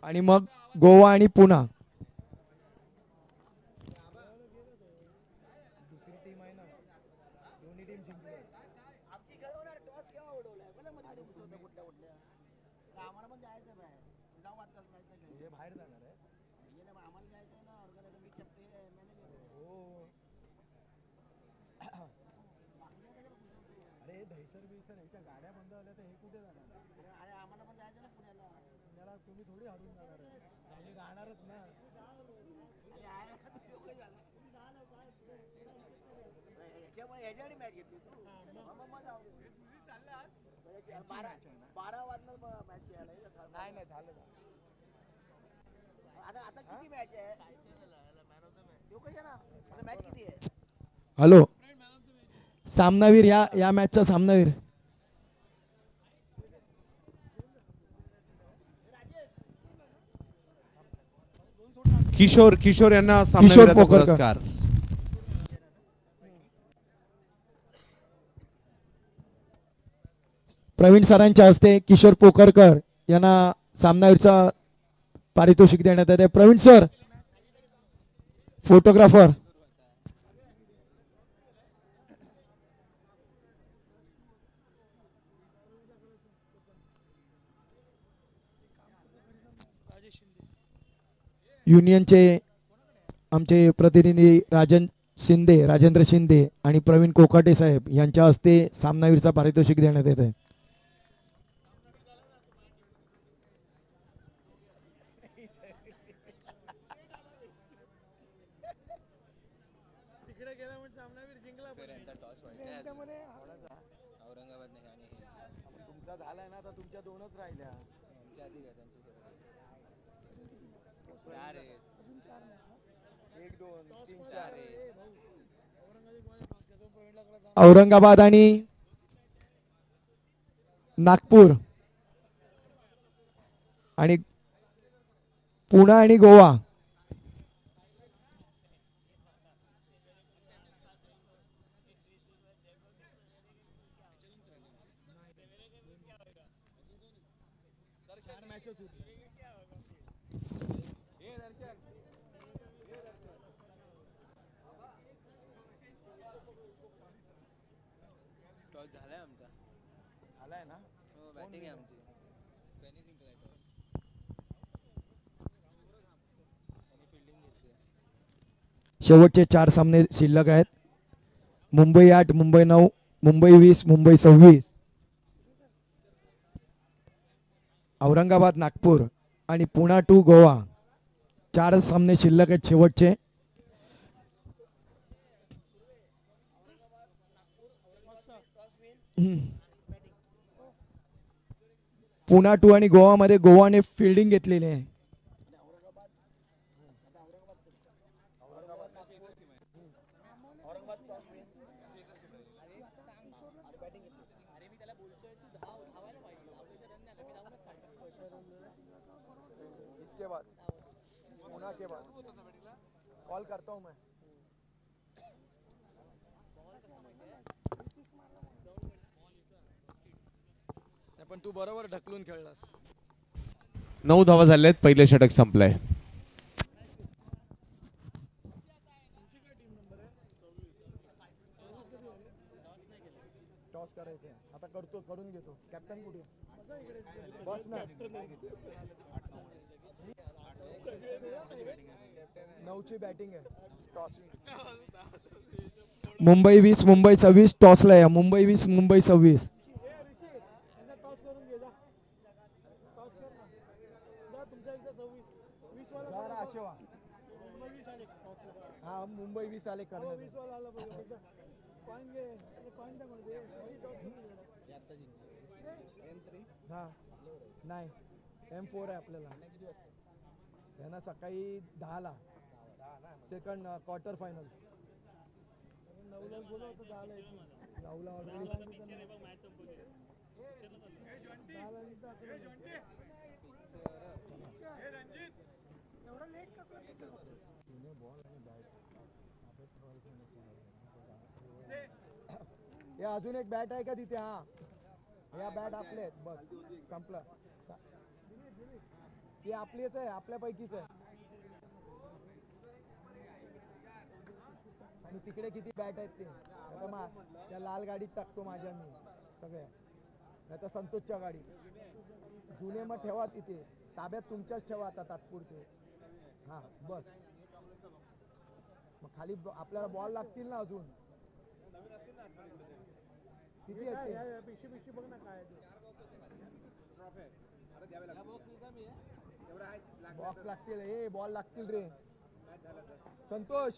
आणि मग गोवा आणि पुणा. हॅलो, सामनावीर या या मॅचचा सामनावीर किशोर किशोर यांना किशोर सामनावीराचा पोकरकर. पुरस्कार. प्रवीण सरांच्या हस्ते किशोर पोकरकर यांना सामनावीरचा पारितोषिक देण्यात येते. Praveen sir, photographer. युनियनचे आमचे प्रतिनिधी राजेंद्र शिंदे आणि प्रवीण कोकाटे साहेब यांच्या हस्ते सामनावीरचा पारितोषिक देण्यात येत आहे. तुमच्या दोनच राहिल्या. औरंगाबाद आणि नागपूर आणि पुणे आणि गोवा. शेवटचे 4 सामने शिल्लक आहेत. मुंबई 8, मुंबई 9, मुंबई 20, मुंबई 26. औरंगाबाद, नागपूर आणि पुणे टू गोवा 4 सामने शिल्लक आहेत शेवटचे. पुणे टू आणि गोवा मध्ये गोवाने फिल्डिंग घेतलेली आहे. इसके बाद पुणे के बाद कॉल करता हूं मैं. पण तू बरोबर ढकलून खेळलास. 9 धावा झाल्या आहेत. पहिले षटक संपलंय. टॉस करायचं आता करून घेतो. कॅप्टन कुठे बस ना. 9ची बॅटिंग आहे. टॉस मुंबई 20, मुंबई 26. टॉसला आहे. मुंबई 20, मुंबई 26. हा मुंबई 20 आले हा नाही M4 आहे आपल्याला. त्यांना सकाळी 10ला सेकंड क्वार्टर फायनल. या अजून एक बॅट आहे का तिथे? हा या बॅट आपले बस संपलं. ती आपलीच आहे, आपल्यापैकीच आहे. आणि तिकडे किती बॅट आहेत ते आता त्या लाल गाडीत टाकतो माझ्या मी सगळ्या, नाही तर संतोषच्या गाडीत. जुने मग ठेवा तिथे ताब्यात, तुमच्याच ठेवा आता तात्पुरते. हां बस. मग खाली आपल्याला बॉल लागतील ना अजून किती आहेत ते? बघ ना काय बॉक्स लागतील, हे बॉल लागतील रे संतोष.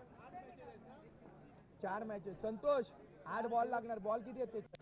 4 मॅचेस संतोष, 8 बॉल लागणार. बॉल किती आहेत त्याच्यात?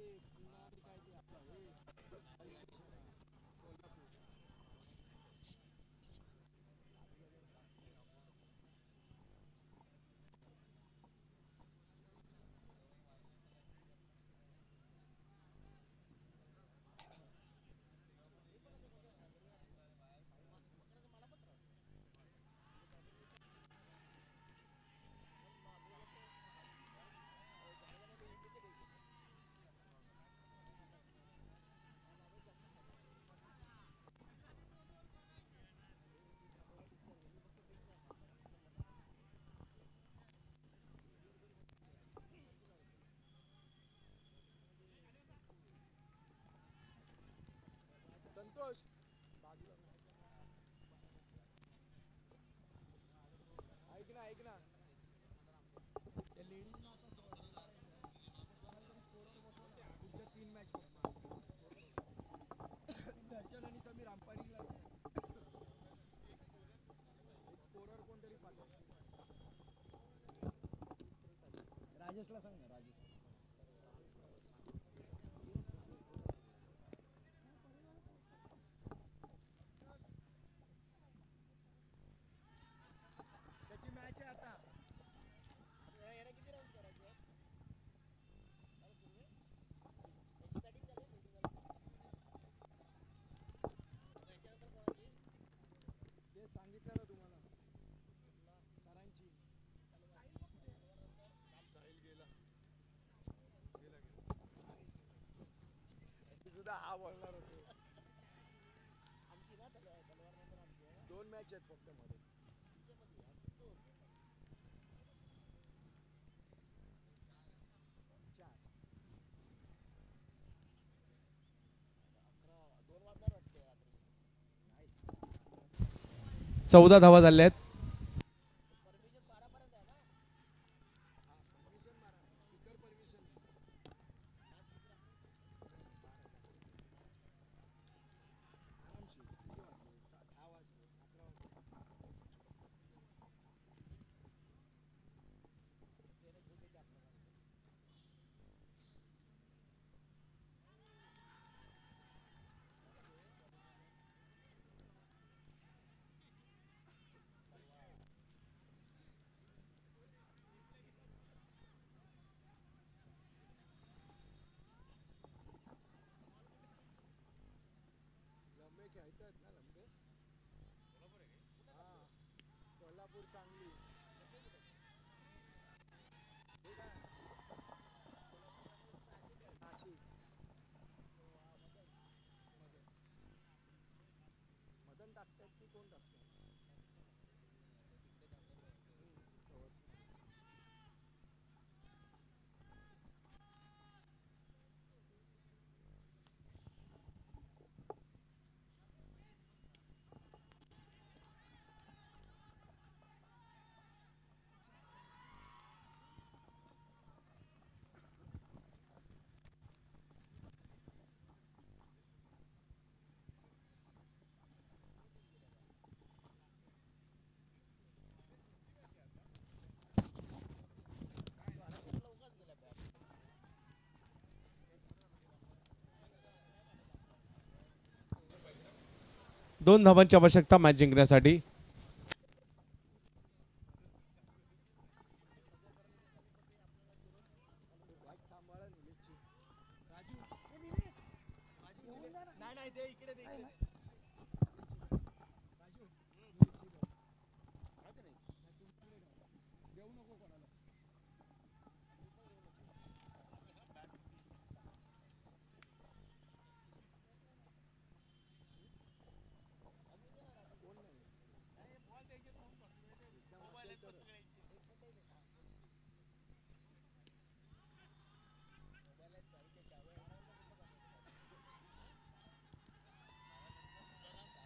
संतोष ऐक ना ऐक ना त्या लेडीजना आता पुढच्या 3 मॅच दर्शन आणि समीर अंपायरिंगला एक स्कोरर कोणतरी पाठव. राजेशला सांग ना राजेश. त्याची मॅच आहे आता. किती रन्स करायचे ते सांगितलं ना तुम्हाला सरांची. सुद्धा हा बोलणार होते. 2 मॅच आहेत फक्त मध्ये. चौदा धावा झाल्या आहेत. लंबे खेळतात ना लंबे. हा कोल्हापूर सांगली. हे काय नाशिक मदन टाकतात की कोण टाकतात. दोन धावांची आवश्यकता मॅच जिंकण्यासाठी.